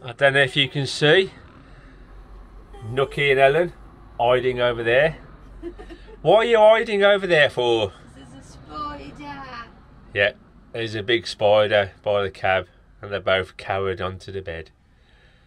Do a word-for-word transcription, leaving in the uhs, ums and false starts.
I don't know if you can see Nookie and Helen hiding over there. What are you hiding over there for? There's a spider. Yeah, there's a big spider by the cab and they're both cowered onto the bed.